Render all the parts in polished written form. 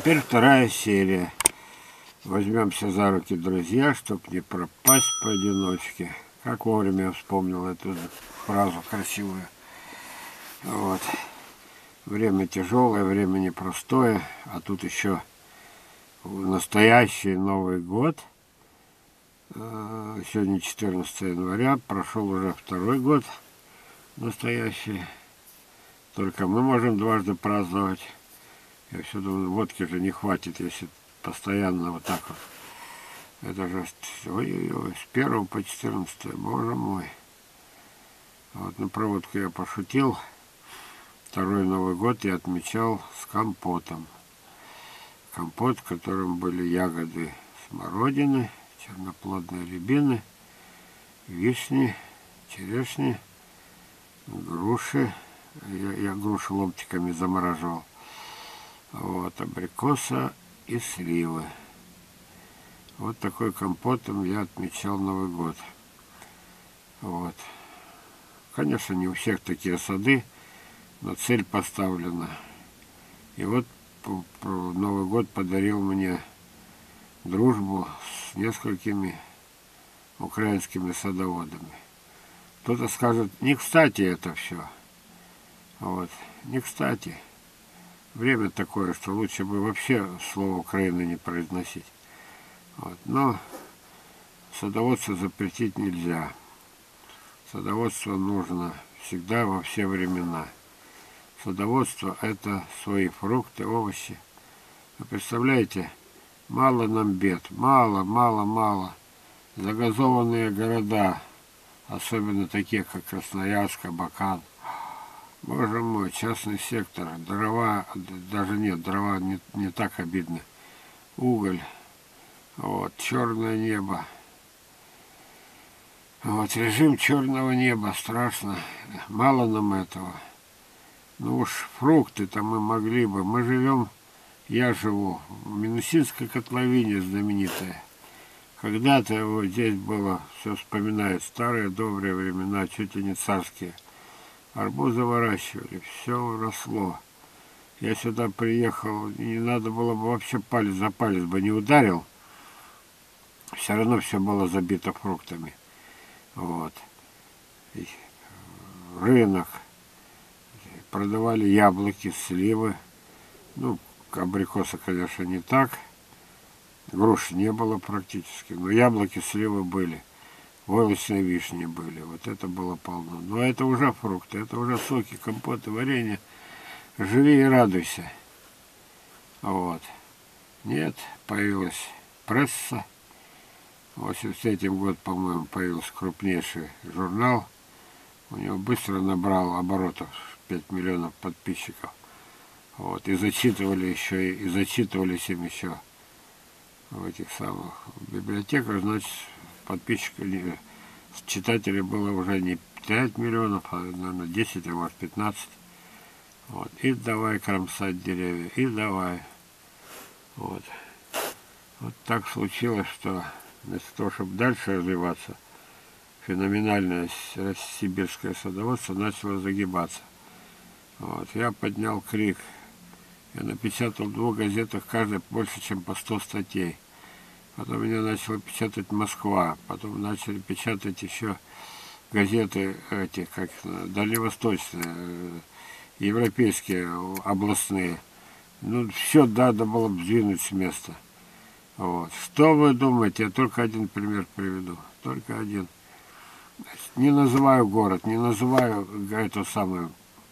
теперь вторая серия. Возьмемся за руки, друзья, чтобы не пропасть поодиночке. Как вовремя я вспомнил эту фразу красивую. Вот. Время тяжелое, время непростое, а тут еще настоящий Новый год. Сегодня 14 января, прошел уже второй год настоящий. Только мы можем дважды праздновать. Я все думаю, водки же не хватит, если постоянно вот так вот. Это же ой-ой-ой, с 1 по 14, боже мой. Вот на проводку я пошутил. Второй Новый год я отмечал с компотом. Компот, в котором были ягоды смородины, черноплодные рябины, вишни, черешни, груши. Я груши ломтиками замораживал. Вот, абрикоса и сливы. Вот такой компотом я отмечал Новый год. Вот. Конечно, не у всех такие сады, но цель поставлена. И вот Новый год подарил мне дружбу с несколькими украинскими садоводами. Кто-то скажет, не кстати это все. Вот, не кстати. Время такое, что лучше бы вообще слово Украины не произносить. Вот. Но садоводство запретить нельзя. Садоводство нужно всегда, во все времена. Садоводство – это свои фрукты, овощи. Вы представляете, мало нам бед, мало. Загазованные города, особенно такие, как Красноярск, Абакан. Боже мой, частный сектор, дрова, даже нет, дрова не так обидно. Уголь, вот, черное небо. Вот, режим черного неба, страшно. Мало нам этого. Ну уж фрукты-то мы могли бы. Мы живем, я живу в Минусинской котловине знаменитая. Когда-то вот здесь было, все вспоминают, старые добрые времена, чуть ли не царские. Арбузы выращивали, все росло. Я сюда приехал, не надо было бы вообще палец за палец бы не ударил. Все равно все было забито фруктами. Вот. И рынок. Продавали яблоки, сливы. Ну, абрикосы, конечно, не так. Груш не было практически. Но яблоки, сливы были. Войлочные вишни были. Вот это было полно. Но это уже фрукты, это уже соки, компоты, варенье. Живи и радуйся. Вот. Нет, появилась пресса. В 83-м году, по-моему, появился крупнейший журнал. У него быстро набрал оборотов 5 миллионов подписчиков. Вот. И зачитывали еще, и зачитывались им еще в этих самых библиотеках, значит, подписчиков, читателей было уже не 5 миллионов, а, наверное, 10, а может 15. Вот. И давай кромсать деревья, и давай. Вот. Вот так случилось, что вместо того, чтобы дальше развиваться, феноменальное сибирское садоводство начало загибаться. Вот. Я поднял крик. Я напечатал в 2 газетах, каждая больше, чем по 100 статей. Потом меня начала печатать Москва. Потом начали печатать еще газеты эти, как дальневосточные, европейские, областные. Ну, все надо было бы сдвинуть с места. Вот. Что вы думаете? Я только один пример приведу. Только один. Не называю город, не называю эту самую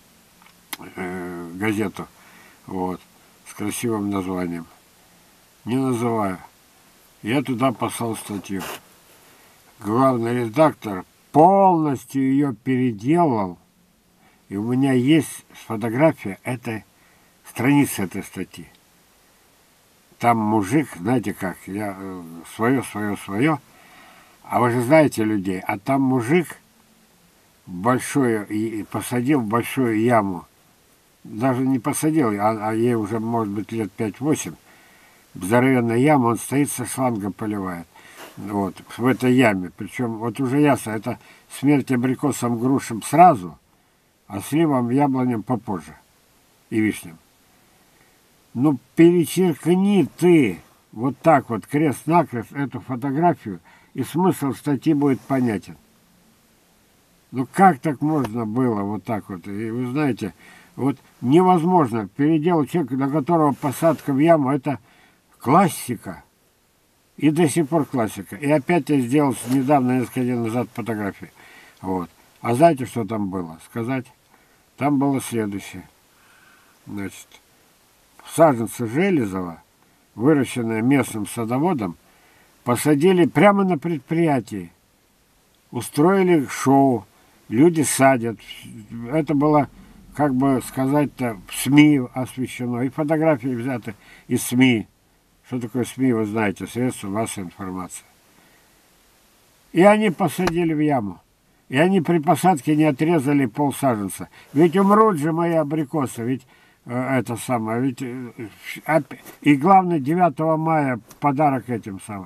газету. Вот. С красивым названием. Не называю. Я туда послал статью. Главный редактор полностью ее переделал. И у меня есть фотография этой страницы этой статьи. Там мужик, знаете как, я свое. А вы же знаете людей, а там мужик большое, и посадил в большую яму. Даже не посадил, а ей уже, может быть, лет 5-8. Здоровенная яма, он стоит со шланга поливает. Вот, в этой яме. Причем, вот уже ясно, это смерть абрикосам, грушам сразу, а сливам, яблоням попозже. И вишням. Ну, перечеркни ты вот так вот крест-накрест эту фотографию, и смысл статьи будет понятен. Ну, как так можно было вот так вот? И вы знаете, вот невозможно переделать человека, для которого посадка в яму – это классика. И до сих пор классика. И опять я сделал недавно, несколько дней назад, фотографии. Вот. А знаете, что там было? Сказать? Там было следующее. Значит, саженцы Железова, выращенные местным садоводом, посадили прямо на предприятии. Устроили шоу. Люди садят. Это было, как бы сказать-то, в СМИ освещено. И фотографии взяты из СМИ. Что такое СМИ, вы знаете, средства массовой информации. И они посадили в яму. И они при посадке не отрезали полсаженца. Ведь умрут же мои абрикосы, ведь это самое, ведь и главное 9 мая подарок этим самым.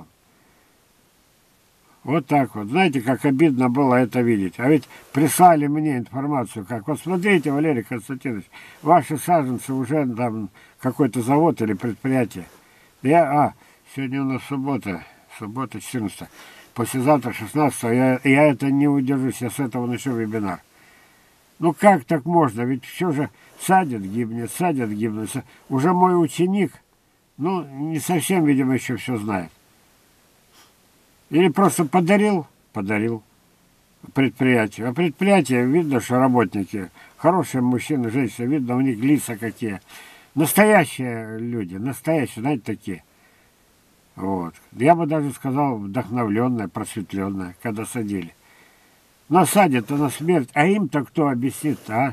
Вот так вот. Знаете, как обидно было это видеть. А ведь прислали мне информацию, как, вот смотрите, Валерий Константинович, ваши саженцы уже там какой-то завод или предприятие. Сегодня у нас суббота 14. Послезавтра 16, я это не удержусь, я с этого начну вебинар. Ну как так можно? Ведь все же садят, гибнет. Уже мой ученик, ну, не совсем, видимо, еще все знает. Или просто подарил предприятию. А предприятие, видно, что работники, хорошие мужчины, женщины, видно, у них лица какие. Настоящие люди, настоящие, знаете, такие. Вот. Я бы даже сказал, вдохновленная, просветленная, когда садили. Но садят-то на смерть, а им-то кто объяснит, а?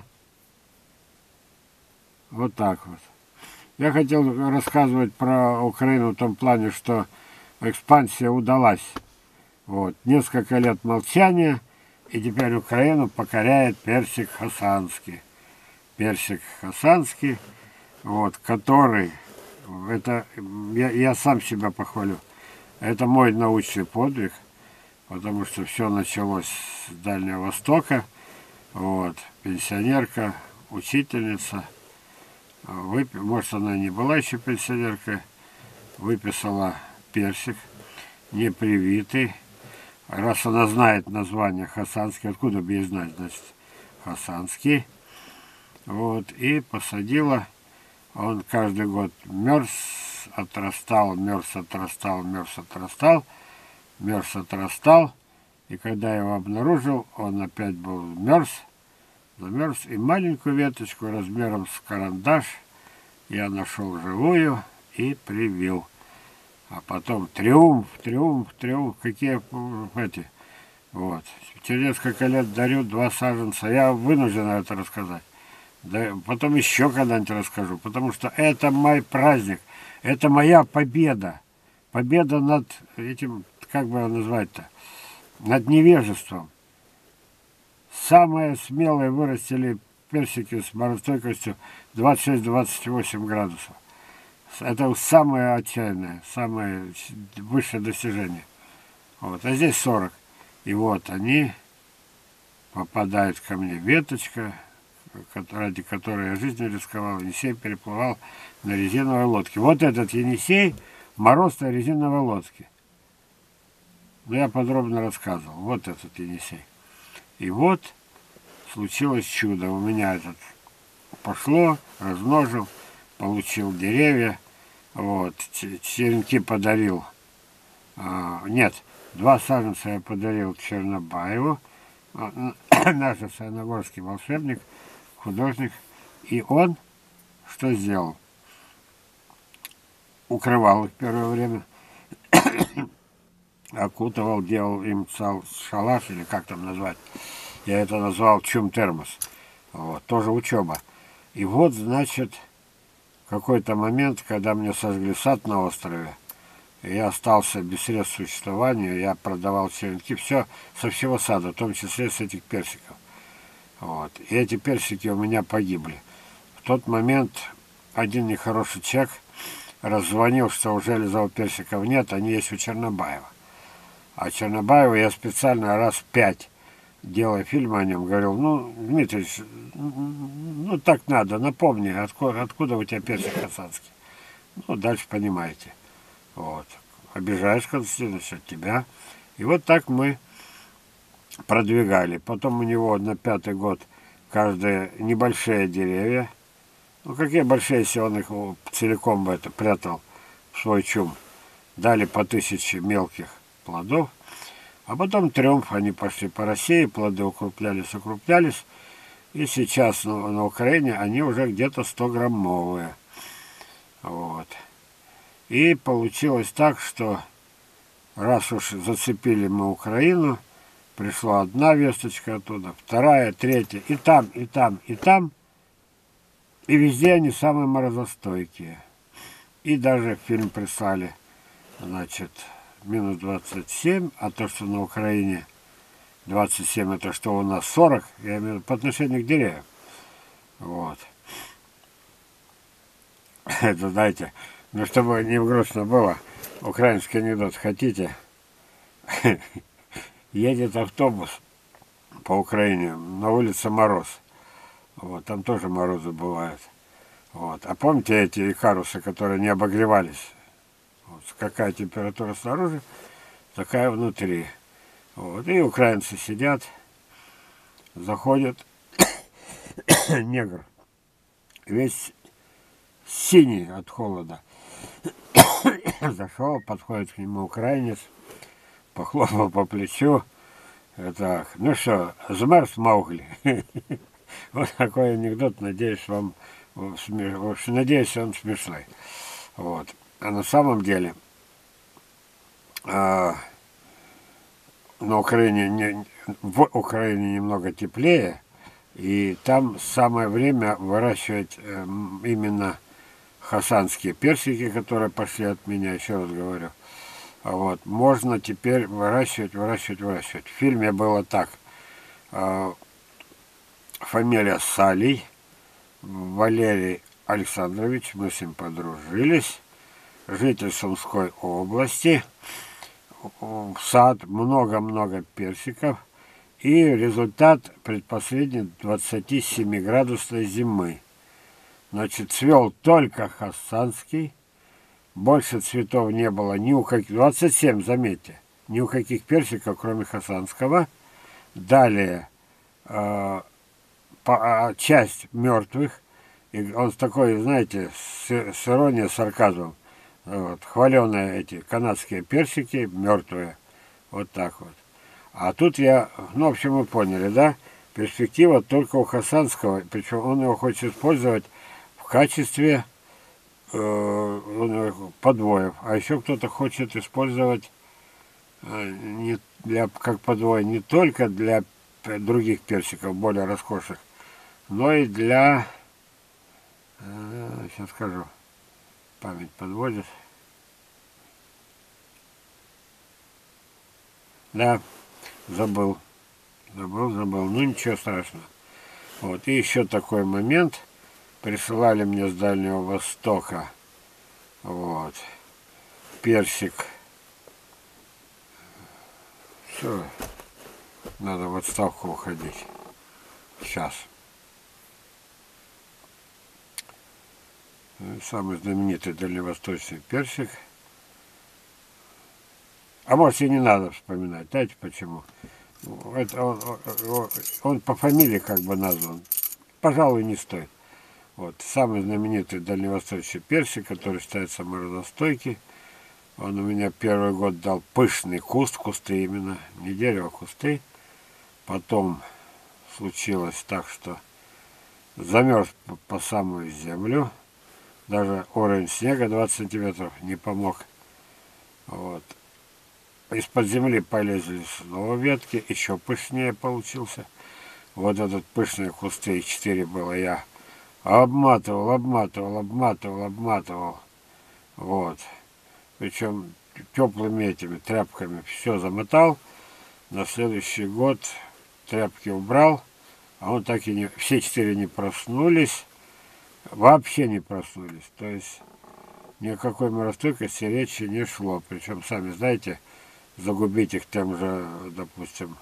Вот так вот. Я хотел рассказывать про Украину в том плане, что экспансия удалась. Вот. Несколько лет молчания, и теперь Украину покоряет персик хасанский. Персик хасанский, вот, который, это я сам себя похвалю, это мой научный подвиг, потому что все началось с Дальнего Востока. Вот, пенсионерка, учительница, может, она не была еще пенсионеркой, выписала персик, непривитый. Раз она знает название хасанский, откуда бы ей знать, значит, хасанский. Вот, и посадила. Он каждый год мерз, отрастал. И когда я его обнаружил, он опять был замерз. И маленькую веточку размером с карандаш я нашел живую и привил. А потом триумф, какие эти. Вот. Через несколько лет дарю 2 саженца. Я вынужден это рассказать. Да, потом еще когда-нибудь расскажу. Потому что это мой праздник. Это моя победа. Победа над этим, как бы назвать-то, над невежеством. Самые смелые вырастили персики с морозостойкостью 26-28 градусов. Это самое отчаянное, самое высшее достижение. Вот. А здесь 40. И вот они попадают ко мне. Веточка, ради которой я жизнью рисковал. Енисей переплывал на резиновой лодке. Вот этот Енисей, мороз на резиновой лодке. Но я подробно рассказывал. Вот этот Енисей. И вот случилось чудо. У меня этот пошло, размножил, получил деревья. Вот, черенки подарил. Нет, 2 саженца я подарил Чернобаеву, наш саяногорский волшебник, художник. И он что сделал? Укрывал их первое время, окутывал, делал им шалаш, или как там назвать. Я это назвал чум-термос. Вот, тоже учеба. И вот, значит, какой-то момент, когда мне сожгли сад на острове, я остался без средств существования, я продавал черенки, все со всего сада, в том числе с этих персиков. Вот. И эти персики у меня погибли. В тот момент один нехороший человек раззвонил, что у Железова персиков нет, они есть у Чернобаева. А Чернобаева я специально раз 5, делая фильм о нем, говорил, ну, Дмитрий, ну так надо, напомни, откуда у тебя персик хасанский. Ну, дальше понимаете. Вот. Обижаешь Константинович от тебя. И вот так мы продвигали. Потом у него на 5-й год каждые небольшие деревья. Ну, какие большие, если он их целиком бы это прятал в свой чум. Дали по 1000 мелких плодов. А потом триумф, они пошли по России, плоды укруплялись, укруплялись. И сейчас на Украине они уже где-то 100-граммовые. Вот. И получилось так, что раз уж зацепили мы Украину, пришла одна весточка оттуда, вторая, третья, и там, и там, и там. И везде они самые морозостойкие. И даже фильм прислали, значит, минус 27, а то, что на Украине 27, это что у нас 40, я имею в виду по отношению к деревьям. Вот. Это, знаете, ну, чтобы не грустно было, украинский анекдот хотите? Едет автобус по Украине, на улице мороз. Вот, там тоже морозы бывают. Вот. А помните эти икарусы, которые не обогревались? Вот, какая температура снаружи, такая внутри. Вот. И украинцы сидят, заходят, негр, весь синий от холода. Зашел, подходит к нему украинец, похлопал по плечу. Так, ну что, змерз Маугли? Вот такой анекдот, надеюсь, вам надеюсь, он смешной. Вот. А на самом деле на Украине в Украине немного теплее, и там самое время выращивать именно хасанские персики, которые пошли от меня, еще раз говорю. Вот. Можно теперь выращивать. В фильме было так. Фамилия Салий, Валерий Александрович, мы с ним подружились, житель Сумской области, сад, много-много персиков, и результат предпоследней 27-градусной зимы. Значит, цвел только хасанский, больше цветов не было ни у каких, 27, заметьте, ни у каких персиков, кроме хасанского. Далее часть мертвых, и он такой, знаете, с иронией, сарказмом, вот, хваленые эти канадские персики, мертвые, вот так вот. А тут я, ну, в общем, вы поняли, да, перспектива только у хасанского, причем он его хочет использовать в качестве подвоев, а еще кто-то хочет использовать не для, как подвой не только для других персиков, более роскошных, но и для, сейчас скажу, память подводит. Да, забыл, ну ничего страшного. Вот, и еще такой момент, присылали мне с Дальнего Востока, вот, персик, все, надо в отставку уходить, сейчас. Самый знаменитый дальневосточный персик. А может и не надо вспоминать, знаете почему? Это он по фамилии как бы назван. Пожалуй, не стоит. Вот, самый знаменитый дальневосточный персик, который считается морозостойкий. Он у меня первый год дал пышный куст, кусты именно, не дерево, а кусты. Потом случилось так, что замерз по самую землю. Даже уровень снега 20 сантиметров не помог. Вот. Из-под земли полезли снова ветки, еще пышнее получился. Вот этот пышные кусты, 4 было, я обматывал. Вот. Причем теплыми этими тряпками все замотал. На следующий год тряпки убрал, а он так и не... Все 4 не проснулись. Вообще не проснулись. То есть ни о какой морозостойкости речи не шло. Причем, сами знаете, загубить их тем же, допустим,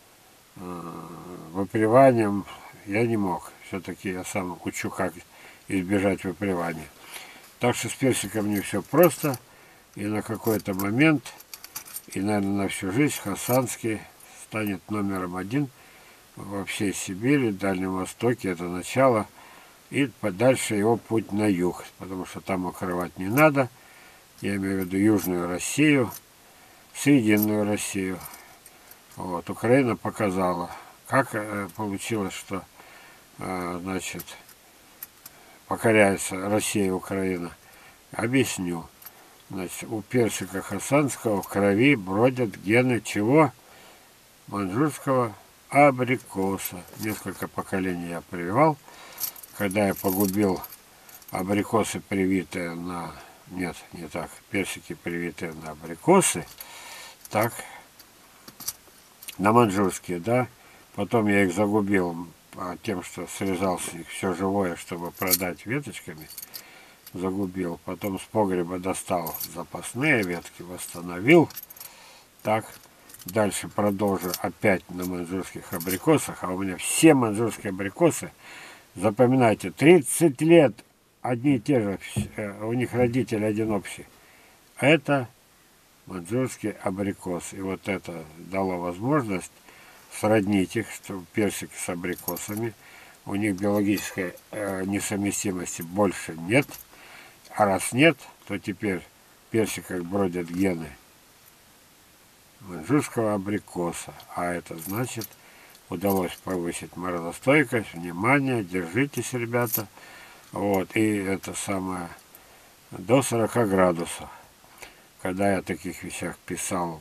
выприванием я не мог. Все-таки я сам учу, как избежать выпривания. Так что с персиком не все просто. И на какой-то момент, и, наверное, на всю жизнь хасанский станет номером один во всей Сибири, Дальнем Востоке. Это начало. И подальше его путь на юг, потому что там укрывать не надо. Я имею в виду Южную Россию, Срединную Россию. Вот. Украина показала, как получилось, что значит, покоряется Россия и Украина. Объясню. Значит, у персика хасанского в крови бродят гены чего? Маньчжурского абрикоса. Несколько поколений я прививал. Когда я погубил абрикосы, привитые на... Нет, не так. Персики, привитые на абрикосы. Так. На маньчжурские, да. Потом я их загубил тем, что срезал с них все живое, чтобы продать веточками. Загубил. Потом с погреба достал запасные ветки, восстановил. Так. Дальше продолжу опять на маньчжурских абрикосах. А у меня все маньчжурские абрикосы, запоминайте, 30 лет одни и те же, у них родители один общий. Это маньчжурский абрикос. И вот это дало возможность сроднить их, что персик с абрикосами. У них биологической несовместимости больше нет. А раз нет, то теперь в персиках бродят гены маньчжурского абрикоса. А это значит, удалось повысить морозостойкость. Внимание, держитесь, ребята. Вот, и это самое до 40 градусов. Когда я о таких вещах писал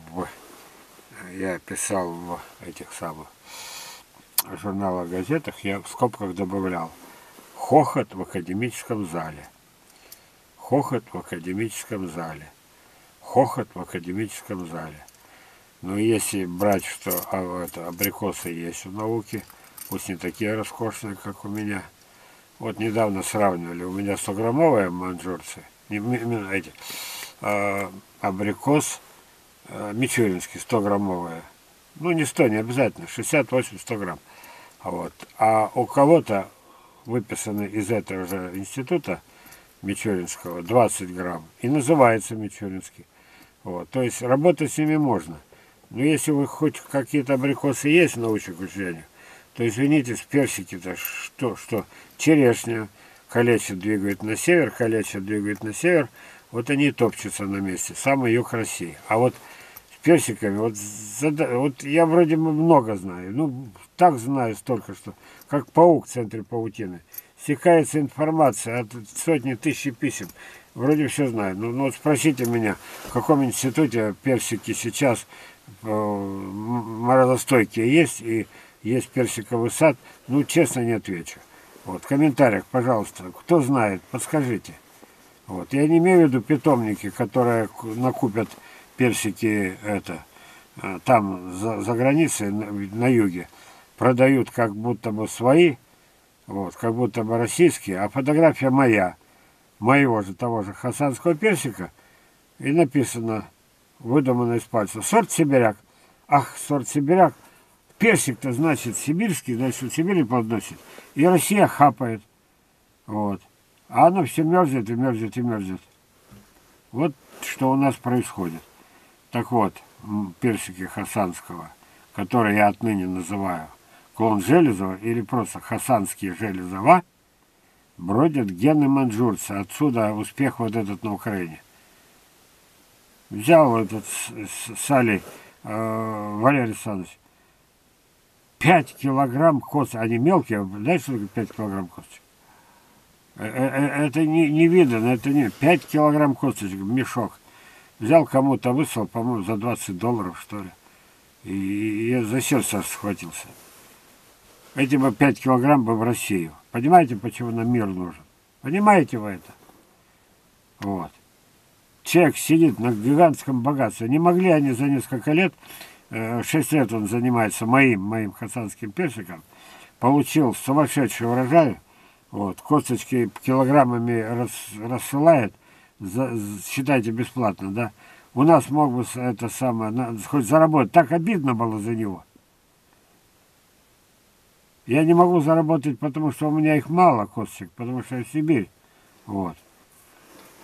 я писал в этих самых журналах, газетах, я в скобках добавлял хохот в академическом зале. Хохот в академическом зале. Хохот в академическом зале. Но если брать, что абрикосы есть в науке, пусть не такие роскошные, как у меня. Вот недавно сравнивали, у меня 100-граммовые маньчжурцы, именно эти, абрикос мичуринский 100-граммовые. Ну, не 100, не обязательно, 60-80-100 грамм. Вот. А у кого-то выписаны из этого же института мичуринского 20 грамм. И называется мичуринский. Вот. То есть работать с ними можно. Но если вы хоть какие-то абрикосы есть в научных учреждениях, то, извините, с персики-то что? Черешня калечит, двигает на север, калечит, двигает на север. Вот они и топчутся на месте. Самый юг России. А вот с персиками, вот я вроде бы много знаю. Ну, так знаю столько, что как паук в центре паутины. Стекается информация от сотни тысяч писем. Вроде все знаю. Ну вот спросите меня, в каком институте персики сейчас морозостойкие есть и есть персиковый сад. Ну, честно, не отвечу. Вот, в комментариях, пожалуйста, кто знает, подскажите. Вот. Я не имею в виду питомники, которые накупят персики там за границей, на юге, продают как будто бы свои, вот, как будто бы российские, а фотография моего же того же хасанского персика, и написано, выдумано из пальца, сорт сибиряк. Ах, сорт сибиряк. Персик-то, значит, сибирский, значит, в Сибири подносит. И Россия хапает. Вот. А оно все мерзнет и мерзнет и мерзнет. Вот что у нас происходит. Так вот, персики хасанского, которые я отныне называю клон Железова или просто хасанские Железова, бродят гены маньчжурца. Отсюда успех вот этот на Украине. Взял этот Сали Валерий Александрович 5 килограмм косточек. Они мелкие, знаешь, что такое 5 килограмм косточек? Это не видно, это не 5 килограмм косточек, мешок. Взял кому-то, выслал, по-моему, за $20, что ли. И я за сердце схватился. Эти бы 5 килограмм бы в Россию. Понимаете, почему нам мир нужен? Понимаете вы это? Вот. Человек сидит на гигантском богатстве. Не могли они за несколько лет, 6 лет он занимается моим хасанским персиком, получил сумасшедший урожай, вот, косточки килограммами рассылает, считайте, бесплатно, да. У нас мог бы это самое, хоть заработать. Так обидно было за него. Я не могу заработать, потому что у меня их мало, косточек, потому что я в Сибирь. Вот.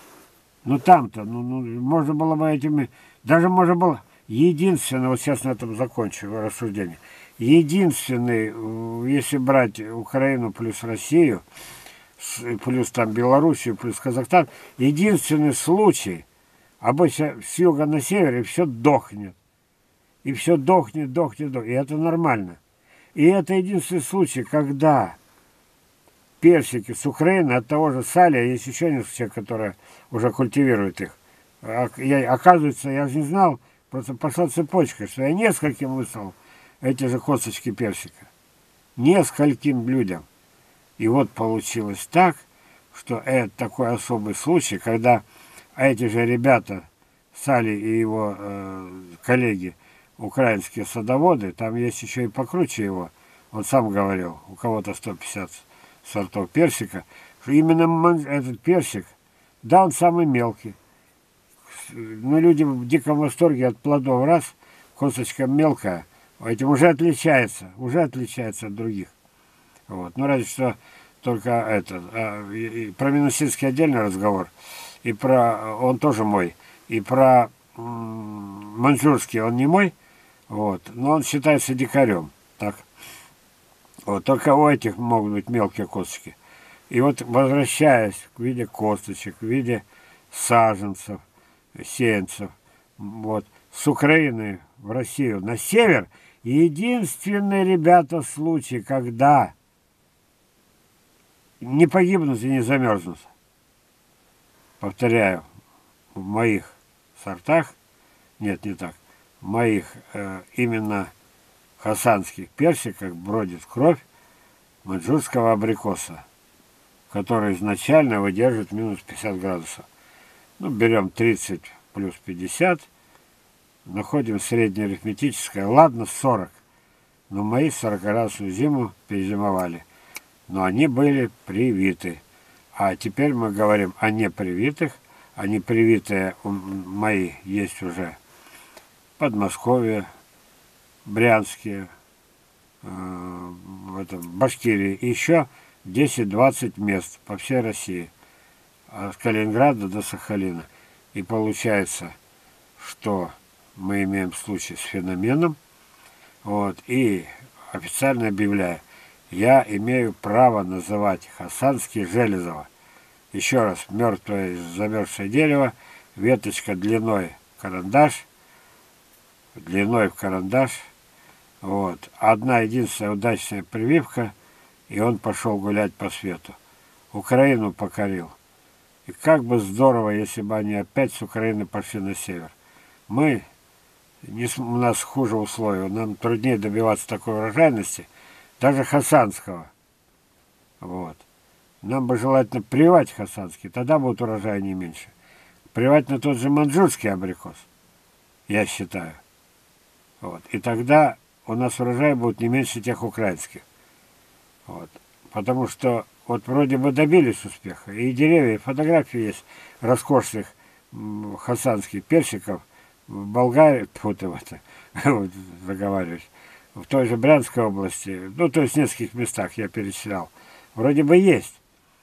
Ну там-то, можно было бы этими, даже можно было, единственное, вот сейчас на этом закончу рассуждение, единственный, если брать Украину плюс Россию, плюс там Белоруссию, плюс Казахстан, единственный случай, обычно с юга на севере все дохнет. И все дохнет, дохнет, дохнет. И это нормально. И это единственный случай, когда персики с Украины, от того же Салия, есть еще несколько человек, которые уже культивируют их. Оказывается, я же не знал, просто пошла цепочка, что я нескольким выслал эти же косточки персика. Нескольким людям. И вот получилось так, что это такой особый случай, когда эти же ребята, Сали и его коллеги, украинские садоводы, там есть еще и покруче его, он сам говорил, у кого-то 150 сортов персика, что именно этот персик, да, он самый мелкий. Но люди в диком восторге от плодов, раз, косточка мелкая, этим уже отличается от других. Вот. Ну, разве что только это, про Минусинский отдельный разговор, и про, он тоже мой, и про маньчжурский он не мой, вот, но он считается дикарем, так. Вот, только у этих могут быть мелкие косточки. И вот, возвращаясь в виде косточек, в виде саженцев, сеянцев, вот, с Украины в Россию на север, единственный, ребята, случай, когда не погибнут и не замерзнут. Повторяю, в моих сортах, нет, не так, в моих именно хасанских персиках бродит кровь маньчжурского абрикоса, который изначально выдерживает минус 50 градусов. Ну, берем 30 плюс 50, находим среднее арифметическое, ладно, 40, но мои 40-градусную зиму перезимовали. Но они были привиты. А теперь мы говорим о непривитых. А непривитые мои есть уже Подмосковье, Брянске, в Башкирии. И еще 10-20 мест по всей России. От Калининграда до Сахалина. И получается, что мы имеем случай с феноменом. Вот, и официально объявляю, я имею право называть хасанский Железово. Еще раз, мертвое замерзшее дерево, веточка длиной в карандаш, вот. Одна единственная удачная прививка, и он пошел гулять по свету. Украину покорил. И как бы здорово, если бы они опять с Украины пошли на север. У нас хуже условия, нам труднее добиваться такой урожайности, даже хасанского. Вот. Нам бы желательно прививать хасанский, тогда будет урожай не меньше. Прививать на тот же маньчжурский абрикос, я считаю. Вот. И тогда у нас урожай будет не меньше тех украинских. Вот. Потому что вот вроде бы добились успеха. И деревья, и фотографии есть роскошных хасанских персиков в Болгарии, вот, заговариваюсь, в той же Брянской области, ну, то есть в нескольких местах я перечислял, вроде бы есть.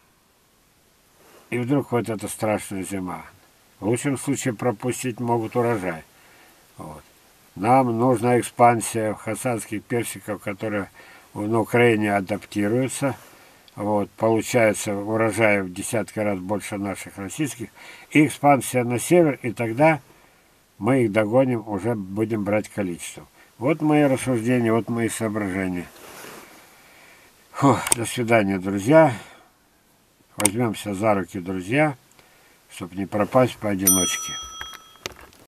И вдруг вот эта страшная зима. В лучшем случае пропустить могут урожай. Вот. Нам нужна экспансия хасанских персиков, которые на Украине адаптируются. Вот. Получается урожай в десятки раз больше наших российских. И экспансия на север, и тогда мы их догоним, уже будем брать количество. Вот мои рассуждения, вот мои соображения. Фу, до свидания, друзья. Возьмемся за руки, друзья, чтобы не пропасть поодиночке.